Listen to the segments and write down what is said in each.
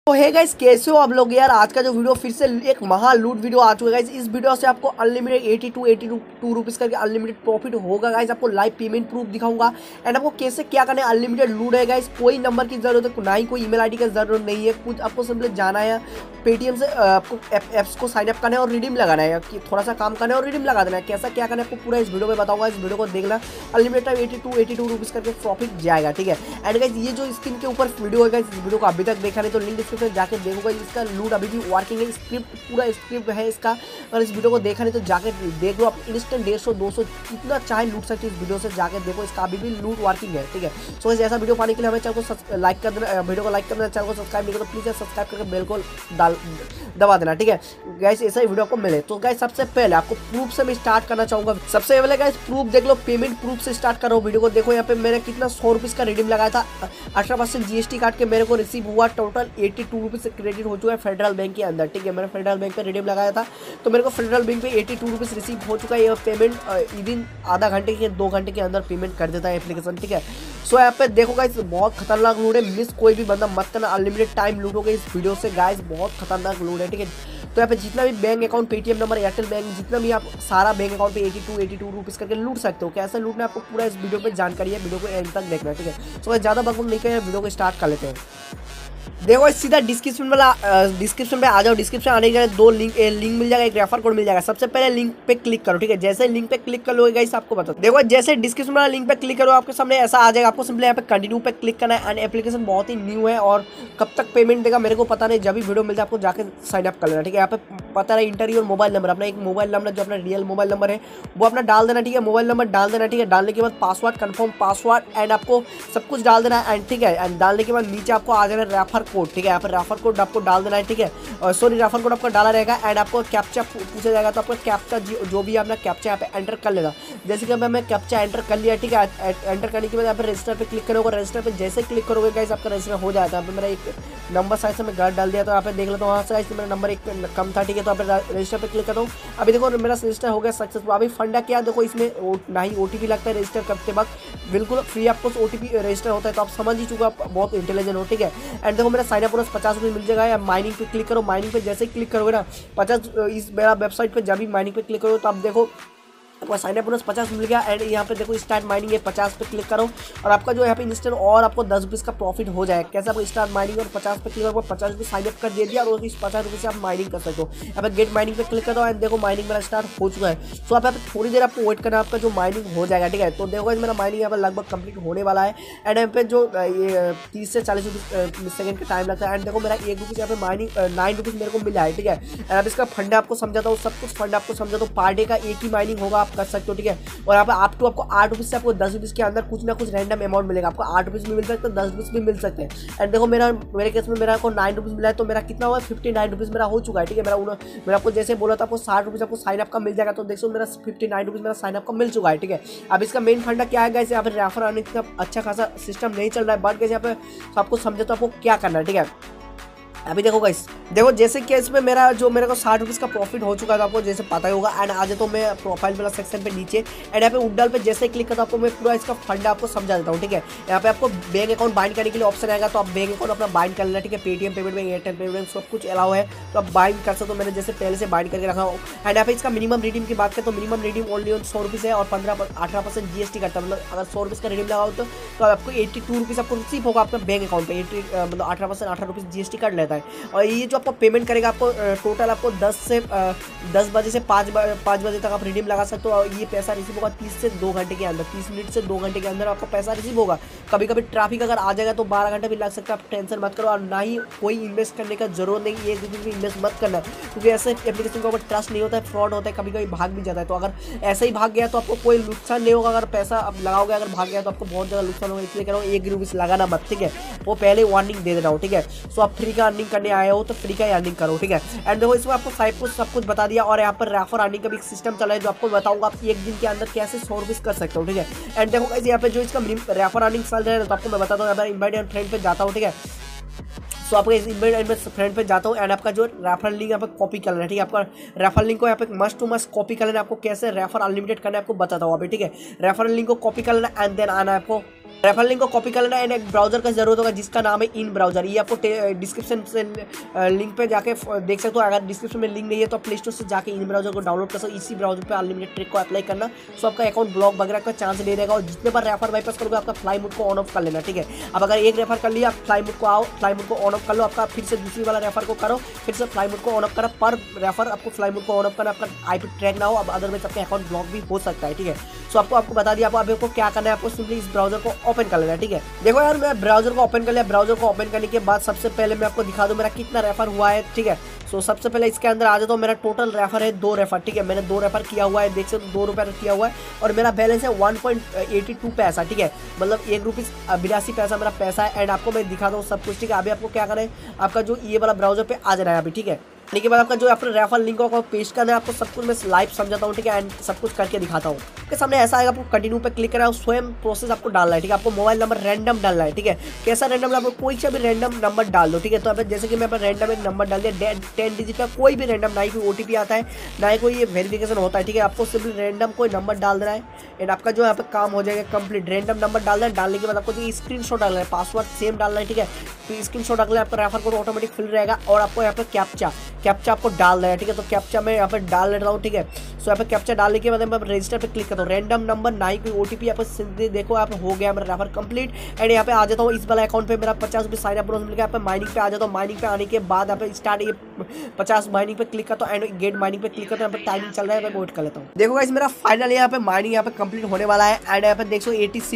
तो है गाइस, कैसे हो आप लोग यार। आज का जो वीडियो फिर से एक महा लूट वीडियो आ चुका है गाइस। इस वीडियो से आपको अनलिमिटेड 82 रुपीज़ करके अनलिमिटेड प्रॉफिट होगा गाइस। आपको लाइव पेमेंट प्रूफ दिखाऊंगा एंड आपको कैसे क्या करना है। अनलिमिटेड लूट है गाइस, कोई नंबर की जरूरत है, ना ही कोई ईमेल आईडी की जरूरत नहीं है। कुछ आपको सिंपली जाना है पेटीएम से, आपको एप्स को साइन अप करना है और रिडीम लगाना है, कि थोड़ा सा काम करना है और रिडीम लगा देना है। कैसा क्या करना है आपको पूरा इस वीडियो में बताऊंगा। इस वीडियो को देखना, अनलिमिटेड 82 रुपीज़ करके प्रॉफिट जाएगा, ठीक है। एंड गाइस ये जो स्क्रीन के ऊपर वीडियो है गाइस, इस वीडियो को अभी तक देखा नहीं तो लिंक डिस्क्रिप्शन जाके देखोगे। इसका लूट अभी भी वर्किंग है, स्क्रिप्ट पूरा स्क्रिप्ट है इसका। अगर इस वीडियो को देखा नहीं तो जाके देख लो आप। इंस्टेंट 150 200 कितना चाहे लूट सकते हो इस वीडियो से, जाके देखो। इसका अभी भी लूट वर्किंग है, ठीक है। सो ऐसा वीडियो पाने के लिए हमें चैनल को लाइक कर देना, वीडियो को लाइक कर देना, चैनल को सब्सक्राइब नहीं करो तो प्लीज़ सब्सक्राइब करके बेल को दबा देना, ठीक है गाइस। ऐसा ही वीडियो को मिले तो गाइस सबसे पहले आपको प्रूफ से मैं स्टार्ट करना चाहूँगा। सबसे पहले गाइस प्रूफ देख लो, पेमेंट प्रूफ से स्टार्ट कर रहा हूँ वीडियो को। देखो यहाँ पे मैंने कितना 100 रुपीज़ का रिडीम लगाया था, 18% जीएसटी काट के मेरे को रिसीव हुआ। टोटल 82 रुपीज़ से क्रेडिट हो चुका है फेडरल बैंक के अंदर, ठीक है। मैंने फेडरल बैंक पे रिडीम लगाया था तो मेरे को फेडरल बैंक पे 82 रुपीज़ रिसीव हो चुका है। ये पेमेंट विदिन आधा घंटे के 2 घंटे के अंदर पेमेंट कर देता है एप्लीकेशन, ठीक है। सो यहाँ पे देखो गाइस, बहुत खतरनाक लूट है, मिस कोई भी बंदा मत करना। अनलिमिटेड टाइम लूटोगे इस वीडियो से गाइस, बहुत खतरनाक लूट है, ठीक है। तो यहाँ पे जितना भी bank account, Paytm number, Airtel bank, जितना भी आप सारा बैंक अकाउंट पे 82 रुपीज़ करके लूट सकते हो। कैसे लूटना है आपको पूरा इस वीडियो पे जानकारी है, वीडियो को एंड तक देखना, ठीक है। सो ज़्यादा बकबक नहीं करें, वीडियो को स्टार्ट कर लेते हैं। देखो सीधा डिस्क्रिप्शन पे आ जाओ। डिस्क्रिप्शन आने के बाद 2 लिंक मिल जाएगा, एक रेफर कोड मिल जाएगा। सबसे पहले लिंक पे क्लिक करो, ठीक है। जैसे लिंक पे क्लिक कर लोगे गाइस, आपको बता देखो जैसे डिस्क्रिप्शन वाला लिंक पे क्लिक करो आपके सामने ऐसा आ जाएगा। आपको सिंपली यहाँ पे कंटिन्यू पे क्लिक करना है। एंड एप्लीकेशन बहुत ही न्यू है और कब तक पेमेंट देगा मेरे को पता नहीं। जब भी वीडियो मिलता है आपको जाके साइन अप कर लेना, ठीक है। यहाँ पे पता है इंटर योर मोबाइल नंबर, अपना एक मोबाइल नंबर जो अपना रियल मोबाइल नंबर है वो अपना डाल देना, ठीक है। मोबाइल नंबर डाल देना, ठीक है। डालने के बाद पासवर्ड, कन्फर्म पासवर्ड एंड आपको सब कुछ डाल देना है, एंड ठीक है। एंड डालने के बाद नीचे आपको आ जाना रेफर कोड, ठीक है। यहाँ पर रेफर कोड आपको डाल देना है, ठीक है। सॉरी रेफर कोड आपका डाला रहेगा एंड आपको कैप्चा पूछा जाएगा तो आपको कैप्चा जो भी अपना कैप्चा यहाँ पे एंटर कर लेना। जैसे कि मैं कैप्चा एंटर कर लिया, ठीक है। एंटर करने के बाद यहाँ पे रजिस्टर पे क्लिक करोगे। रजिस्टर पे जैसे क्लिक करोगे गाइस आपका रजिस्टर हो जाता है। यहाँ पे मेरा एक नंबर साइज से मैं गलत डाल दिया तो यहाँ पे देख लेता हूँ, वहाँ से मेरा नंबर एक कम था, ठीक है। तो यहाँ पे रजिस्टर पे क्लिक करता हूँ। अभी देखो मेरा रजिस्टर हो गया सक्सेसफुल। अभी फंडा क्या देखो, इसमें ना ही ओटीपी लगता है रजिस्टर करते वक्त, बिल्कुल फ्री आपको ओटीपी रजिस्टर होता है। तो आप समझ ही चुके, आप बहुत इंटेलिजेंट हो, ठीक है। एंड देखो मेरा साइन अप बोनस 50 रुपये मिल जाएगा। या माइनिंग पे क्लिक करो। माइनिंग पे जैसे ही क्लिक करोगे ना 50 इस मेरा वेबसाइट पे जब भी माइनिंग पे क्लिक करो तो आप देखो आपका साइन अप बोनस 50 मिल गया। एंड यहाँ पे देखो स्टार्ट माइनिंग है, 50 पे क्लिक करो और आपका जो यहाँ पे इंस्टेंट और आपको 10 रुपीज़ का प्रॉफिट हो जाएगा। कैसे आपको स्टार्ट माइनिंग और 50 पे क्लिक करो, 50 रुपये साइन अप कर दे दिया और इस 50 रुपये से आप माइनिंग कर सकते हो। यहाँ पे गेट माइनिंग पे क्लिक करो एंड देखो माइनिंग मेरा स्टार्ट हो चुका है। सो आप यहाँ पे थोड़ी देर आपको वेट करना, आपका जो माइनिंग हो जाएगा, ठीक है। तो देखो मेरा माइनिंग यहाँ पे लगभग कंप्लीट होने वाला है। एंड यहाँ पे जो ये 30 से 40 सेकंड का टाइम लगता है। एंड देखो मेरा 1 रुपीज़ यहाँ पे माइनिंग 9 रुपीज़ मेरे को मिला है, ठीक है। एंड अब इसका फंड आपको समझाता हूँ, सब कुछ फंड आपको समझाता हूँ। पर डे का एक ही माइनिंग होगा, आप कर सकते हो, ठीक है। और यहाँ पे आपको 8 रुपीज़ से आपको 10 रुपीज़ के अंदर कुछ ना कुछ रैंडम अमाउंट मिलेगा। आपको 8 रुपीज़ भी मिल सकते हैं, 10 रुपीज़ भी मिल सकते हैं। एंड देखो मेरे केस में मेरा को 9 रुपीज़ मिला है तो मेरा कितना हुआ 59 रुपीज़ मेरा हो चुका है, ठीक है। मेरा आपको जैसे बोला था आपको 60 रुपीज़ आपको साइन अप का मिल जाएगा। तो देखो मेरा 59 रुपीज़ मेरा साइन अप का मिल चुका है, ठीक है। अब इसका मेन फंडा क्या है गाइस, यहाँ पे रेफर आने का अच्छा खासा सिस्टम नहीं चल रहा है, बट गाइस यहाँ पे आपको समझे तो आपको क्या करना है, ठीक है। अभी देखो गाइस, देखो जैसे कि इसमें मेरा मेरे को 60 रुपीज़ का प्रॉफिट हो चुका था, आपको जैसे पता ही होगा। एंड आज तो मैं प्रोफाइल वाला सेक्शन पे नीचे एंड यहाँ पे उड्डल पे जैसे क्लिक करता हूँ आपको मैं पूरा इसका फंड आपको समझा देता हूँ, ठीक है। यहाँ पे आपको बैंक अकाउंट बाइंड करने के लिए ऑप्शन आएगा, तो आप बैंक अकाउंट अपना बाइंड कर लेना, ठीक है। पेटीएम पेमेंट में, एयरटेल पेमेंट सब कुछ अलाउ है, तो आप बाइंड कर सकते हो। मैंने जैसे पहले से बाइंड करके रखा हूँ। एंड यहाँ पे इसका मिनिमम रिडीम की बात करें तो मिनिमम रिडीम ओनली 100 रुपीज़ है और 18% जीएसटी करता है। मतलब अगर 100 रुपीज़ का रिडीम लगाओ तो आपको 82 रुपीज़ आपको रिसीव होगा आपका बैंक अकाउंट पे। मतलब 18% रुपीज़ जीएसटी काट लेता है। और ये जो आपको पेमेंट करेगा आपको टोटल आपको 10 बजे से 5 बजे तक आप रिडीम लगा सकते हो। और ये पैसा रिसीव होगा 30 से 2 घंटे के अंदर, 30 मिनट से 2 घंटे के अंदर आपका पैसा रिसीव होगा। कभी कभी ट्रैफिक अगर आ जाएगा तो 12 घंटे भी लग सकता है, आप टेंशन मत करो। और ना ही कोई इन्वेस्ट करने का जरूरत नहीं, एक दिन भी इन्वेस्ट मत करना, क्योंकि ऐसे एप्लीकेशन के ऊपर ट्रस्ट नहीं होता है, फ्रॉड होता है, कभी कभी भाग भी जाता है। तो अगर ऐसे ही भाग गया तो आपको कोई नुकसान नहीं होगा। अगर पैसा आप लगाओगे अगर भाग गया तो आपको बहुत ज़्यादा नुकसान होगा। इसलिए कह रहा हूँ 1 रुपीज़ लगाना मत, ठीक है। वो पहले वार्निंग दे देना हो, ठीक है। सो आप फ्री का अर्निंग करने आए हो तो फ्री का अर्निंग करो, ठीक है। एंड देखो इसमें आपको सब कुछ बता दिया। और यहाँ पर रेफर अर्निंग का भी एक सिस्टम चला है जो आपको बताऊंगा आप एक दिन के अंदर कैसे 100 रुपीज़ कर सकते हो, ठीक है। एंड देखो गाइस यहाँ पे जो इसका रेफर अर्निंग चल रहा है तो आपको मैं बताता हूँ। यहाँ पर इनवाइट एंड फ्रेंड पे जाता हूँ, ठीक है। सो आपको इस इनवाइट एंड फ्रेंड पे जाता हूँ एंड आपका जो रेफर लिंक यहाँ पे कॉपी करना है, ठीक है। आपका रेफर लिंक को यहाँ पे मस्ट टू मस्ट कॉपी कर लेना। आपको कैसे रेफर अनलिमिटेड करना है आपको बताता हूँ अभी, ठीक है। रेफर लिंक को कॉपी कर लेना एंड देन आना है आपको रेफर लिंक को कॉपी कर लेना एंड एक ब्राउजर का जरूरत होगा जिसका नाम है इन ब्राउजर। ये आपको डिस्क्रिप्शन से लिंक पे जाके देख सकते हो। अगर डिस्क्रिप्शन में लिंक नहीं है तो प्ले स्टोर से जाके इन ब्राउजर को डाउनलोड कर सकते हो। इसी ब्राउजर पे अनलिमिटेड ट्रिक को अप्लाई करना, सो आपका अकाउंट ब्लॉक वगैरह का चांस नहीं रहेगा। और जितने बार रेफर बाईपास करोगे आपका फ्लाई मोड को ऑन ऑफ कर लेना, ठीक है। अब अगर एक रेफर कर लिया, आप फ्लाई मोड को आओ, फ्लाई मोड को ऑन ऑफ कर लो, आपका फिर से दूसरी वाला रेफर को करो, फिर से फ्लाई मोड को ऑन ऑफ करो। पर रेफर आपको फ्लाई मोड को ऑन ऑफ करना, आपका आईपी ट्रैक ना हो, अब अदरवाइज आपका अकाउंट ब्लॉक भी हो सकता है, ठीक है। सो आपको बता दिया आपको क्या करना है, आपको सिंपली इस ब्राउजर को ओपन कर लेना है, ठीक है। देखो यार मैं ब्राउजर को ओपन कर लिया। ब्राउजर को ओपन करने के बाद सबसे पहले मैं आपको दिखा दूं मेरा कितना रेफर हुआ है, ठीक है। सो सबसे पहले इसके अंदर आ जाता हूँ। मेरा टोटल रेफर है 2 रेफर, ठीक है। मैंने 2 रेफर किया हुआ है, देख सकते हो 2 रुपये किया हुआ है। और मेरा बैलेंस है 1.82 पैसा, ठीक है। मतलब 1 रुपीज़ 82 पैसा मेरा पैसा है। एंड आपको मैं दिखाता हूँ सब कुछ, ठीक है। अभी आपको क्या करना है, आपका जो ये वाला ब्राउजर पे आ जाना है अभी, ठीक है। के बाद आपका जो अपने रेफर लिंक को पेस्ट करना है, आपको सब कुछ मैं लाइव समझाता हूँ, ठीक है। एंड सब कुछ करके दिखाता हूँ। आपके सामने ऐसा आएगा, आपको कंटिन्यू पे क्लिक करना है, स्वयं प्रोसेस आपको डालना है, ठीक है। आपको मोबाइल नंबर रैंडम डालना है, ठीक है। कैसा रैंडम, आपको कोई सा भी रैंडम नंबर डाल दो, ठीक है। तो अब जैसे कि मैं अपना रैंडम एक नंबर डाल दिया 10 डिजिट का, कोई भी रैंडम, ना ही कोई OTP आता है, ना ही कोई ये वेरिफिकेशन होता है, ठीक है। आपको सिर्फ रैंडम कोई नंबर डाल देना है एंड आपका जो यहाँ पे काम हो जाएगा कंप्लीट। रैंडम नंबर डालना है, डालने के बाद आपको जो स्क्रीनशॉट डालना है, पासवर्ड सेम डालना है, ठीक है। तो स्क्रीनशॉट डालना है, आपका रेफर कोड ऑटोमेटिक फिल रहेगा। और आपको यहाँ पे कैप्चा आपको डाल है, ठीक है। तो कैप्चा मैं यहाँ पे डाल लेता हूँ, ठीक है। सो यहाँ पे कैप्चा डालने के बाद मैं रजिस्टर पे क्लिक करता हूँ। रैंडम नंबर, ना ही कोई OTP, यहाँ पे सिंपली देखो आप हो गया मेरा रेफर कंप्लीट। एंड यहाँ पे आ जाता हूँ इस वाला अकाउंट पे मेरा 50 रुपये साइन अप बोनस मिल गया। यहाँ पे माइनिंग पे आ जाता हूँ। माइनिंग पे आने के बाद यहाँ पे स्टार्ट ये 50 माइनिंग पे क्लिक करता हूँ एंड गेट माइनिंग पे क्लिक करता हूँ। यहाँ पे टाइमिंग चल रहा है, मैं वेट कर लेता हूँ। देखो गाइस मेरा फाइनल यहाँ पे माइनिंग यहाँ पे कंप्लीट होने वाला है। एंड यहाँ पे देखो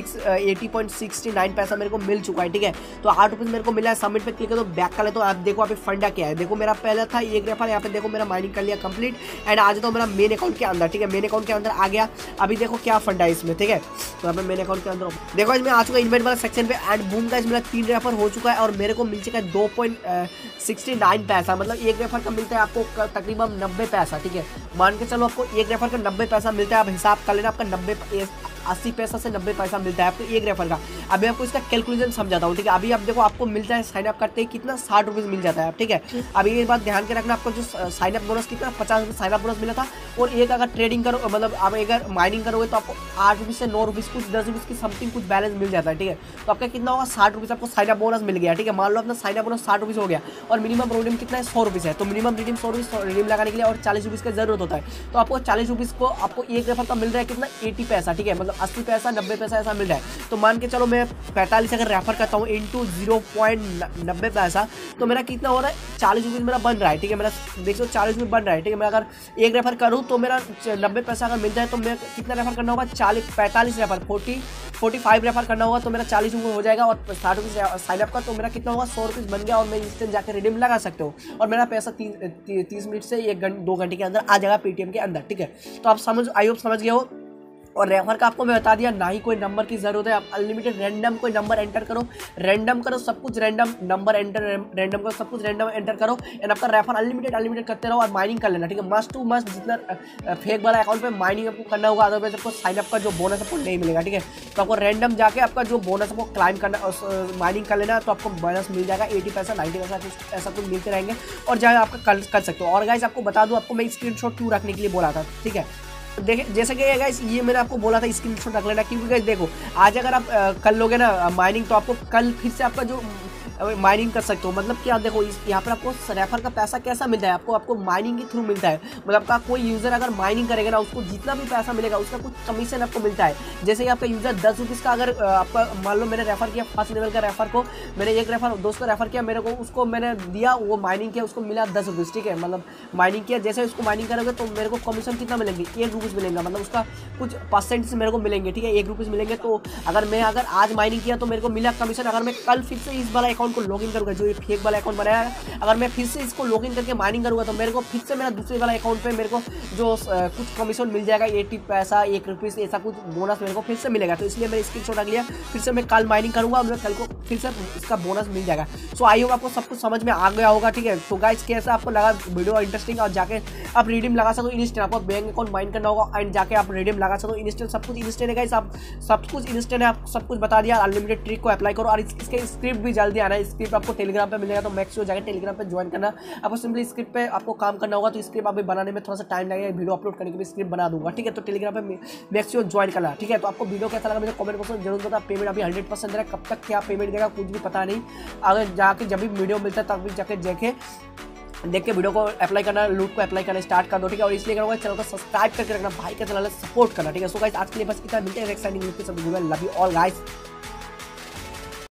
80.69 पैसा मेरे को मिल चुका है, ठीक है। तो 8 रुपये मेरे को मिला है। सबमिट पे क्लिक कर दो, बैक कर लेता हूँ। आप देखो यहाँ पे फंडा क्या है, देखो मेरा पहला था एक रेफर, यहाँ पे देखो मेरा माइनिंग कर लिया कंप्लीट। एंड आ जाता हूँ मेरा मेन अकाउंट के अंदर, ठीक है। मेन अकाउंट के अंदर आ गया। अभी देखो क्या फंडा है इसमें, ठीक है। तो अब मैं मेन अकाउंट के अंदर देखो इसमें आ चुका है इन्वेंट वाला सेक्शन पे। एंड बूम गाइस मेरा 3 रेफर हो चुका है और मेरे को मिल चुका है 2.69 पैसा। मतलब एक रेफर का मिलता है आपको तकरीबन 90 पैसा, ठीक है। मान के चलो आपको एक रेफर का 90 पैसा मिलता है। आप हिसाब कर लेना, आपका 80 पैसा से 90 पैसा मिलता है आपको एक रेफर का। अभी आपको इसका कैलकुलेशन समझाता हूँ, ठीक है। अभी आप देखो आपको मिलता है साइन अप करते ही कितना 60 रुपीज़ मिल जाता है, ठीक है। अभी ये बात ध्यान के रखना, आपको जो साइन अप बोनस कितना 50 रुपये साइन अप बोनस मिला था। और एक अगर ट्रेडिंग करो, मतलब आप अगर माइनिंग करोगे तो आपको 8 रुपये से 9 रुपये कुछ 10 रुपये की समथिंग कुछ बैलेंस मिल जाता है, ठीक है। तो आपका कितना होगा 60 रुपये आपको साइन अप बोनस मिल गया, ठीक है। मान लो अपना साइन अप बोनस 60 रुपये हो गया और मिनिमम रिडीम कितना है 100 रुपये है। तो मिनिमम रिडीम 100 रुपये रिडीम लगाने के लिए और 40 रुपये की जरूरत होता है। तो आपको 40 रुपये को आपको एक रेफर का मिल रहा है कितना 80 पैसा, ठीक है। मतलब 80 पैसा 90 पैसा ऐसा मिल रहा है। तो मान के चलो मैं 45 अगर रेफर करता हूँ इंटू 0.90 पैसा, तो मेरा कितना हो रहा है 40 रुपये मेरा बन रहा है, ठीक है। मेरा देखो 40 रुपये बन रहा है, ठीक है। मैं अगर एक रेफर करूँ तो मेरा 90 पैसा अगर मिल जाए तो मैं कितना रेफर करना होगा 45 रेफर 45 रेफर करना होगा तो मेरा 40 रुपये हो जाएगा। और 60 रुपये साइनअप का तो मेरा कितना होगा 100 रुपये बन गया। और मैं इंस्टेंट जाकर रिडीम लगा सकते हो और मेरा पैसा 30 मिनट से 2 घंटे के अंदर आ जाएगा पेटीएम के अंदर, ठीक है। तो आप आई होप समझ गए हो। और रेफर का आपको मैं बता दिया, ना ही कोई नंबर की जरूरत है। आप अनलिमिटेड रैंडम कोई नंबर एंटर करो, रैंडम करो सब कुछ, रैंडम नंबर एंटर रैंडम करो सब कुछ, रैंडम एंटर करो एंड आपका रेफर अनलिमिटेड करते रहो और माइनिंग कर लेना, ठीक है। मस्ट टू मस्ट जितना फेक वाला अकाउंट पे माइनिंग आपको करना होगा, अदरवाइज आपको साइनअप का जो बोनस आपको नहीं मिलेगा, ठीक है। तो आपको रैंडम जाके आपका जो बोनस आपको क्लाइम करना माइनिंग कर लेना, तो आपको बोनस मिल जाएगा 80 पैसा 90 पैसा कुछ ऐसा कुछ मिलते रहेंगे और जाए आपका कर सकते हो। और गाइस आपको बता दूँ, आपको मैं स्क्रीनशॉट क्यों रखने के लिए बोला था, ठीक है। देखिए जैसे कि गाइस ये मैंने आपको बोला था स्क्रीनशॉट रख लेना, क्योंकि गाइस देखो आज अगर आप कर लोगे ना माइनिंग तो आपको कल फिर से आपका जो माइनिंग कर सकते हो। मतलब क्या देखो यहाँ पर आपको रेफर का पैसा कैसा मिलता है, आपको माइनिंग के थ्रू मिलता है। मतलब आपका कोई यूज़र अगर माइनिंग करेगा ना, उसको जितना भी पैसा मिलेगा उसका कुछ कमीशन आपको मिलता है। जैसे कि आपका यूज़र 10 रुपीज़ का अगर आपका मान लो मैंने रेफर किया फर्स्ट लेवल का रेफर को, मैंने एक रेफर दोस्त को रेफर किया, मेरे को उसको मैंने दिया, वो माइनिंग किया, उसको मिला 10 रुपीज़, ठीक है। मतलब माइनिंग किया, जैसे उसको माइनिंग करोगे तो मेरे को कमीशन कितना मिलेंगे 1 रुपीज़ मिलेगा। मतलब उसका कुछ परसेंट मेरे को मिलेंगे, ठीक है, 1 रुपीज़ मिलेंगे। तो अगर आज माइनिंग किया तो मेरे को मिला कमीशन। अगर मैं कल फिर से इस वाला अकाउंट को लॉगिन करूँगा, जो फेक वाला अकाउंट बनाया है, अगर मैं फिर से इसको लॉगिन करके माइनिंग करूंगा तो मेरे को फिर से मेरा दूसरे वाला अकाउंट पे मेरे को जो कुछ कमीशन मिल जाएगा 80 पैसा 1 रुपीज़ ऐसा कुछ बोनस मेरे को फिर से मिलेगा। तो इसलिए मैंने स्क्रीनशॉट रख लिया, फिर से मैं कल माइनिंग करूंगा, मैं कल को फिर से इसका बोनस मिल जाएगा। सो आई होप आपको सब कुछ समझ में आ गया होगा, ठीक है। तो गाइस कैसा आपको लगा वीडियो इंटरेस्टिंग, और जाके आप रिडीम लगा सको इंस्टेंट, आपको बैंक अकाउंट माइन करना होगा एंड जाके आप रिडीम लगा सको इंस्टेंट, सब कुछ इंस्टेंट है गाइस। आप सब कुछ इंस्टेंट है, आप सब कुछ बता दिया। अनलिमिटेड ट्रिक को अप्लाई करो और इसके स्क्रिप्ट भी जल्दी आने करना है। स्क्रिप्ट आपको टेलीग्राम पे मिलेगा, तो मैक्स हो जाएगा टेलीग्राम पे ज्वाइन करना। आपको सिंपली स्क्रिप्ट पे आपको काम करना होगा, तो स्क्रिप्ट अभी बनाने में थोड़ा सा टाइम लगेगा, वीडियो अपलोड करने के लिए स्क्रिप्ट बना दूंगा, ठीक है। तो टेलीग्राम पे मैक्स ज्वाइन करना, ठीक है। तो आपको वीडियो कैसा लगा मुझे कमेंट बॉक्स में जरूर बता। पेमेंट अभी 100% दे रहा है, कब तक क्या पेमेंट देगा कुछ भी पता नहीं। अगर जाके जब भी वीडियो मिलता है तब भी जाके देख के वीडियो को अप्लाई करना, लूट को अप्लाई करना स्टार्ट कर दो, ठीक है। और इसलिए करूँगा चैनल को सब्सक्राइब करके रखना, भाई का चैनल सपोर्ट करना, ठीक है। सो गाइस आज के लिए बस इतना, मिलते हैं next time. Love you all guys.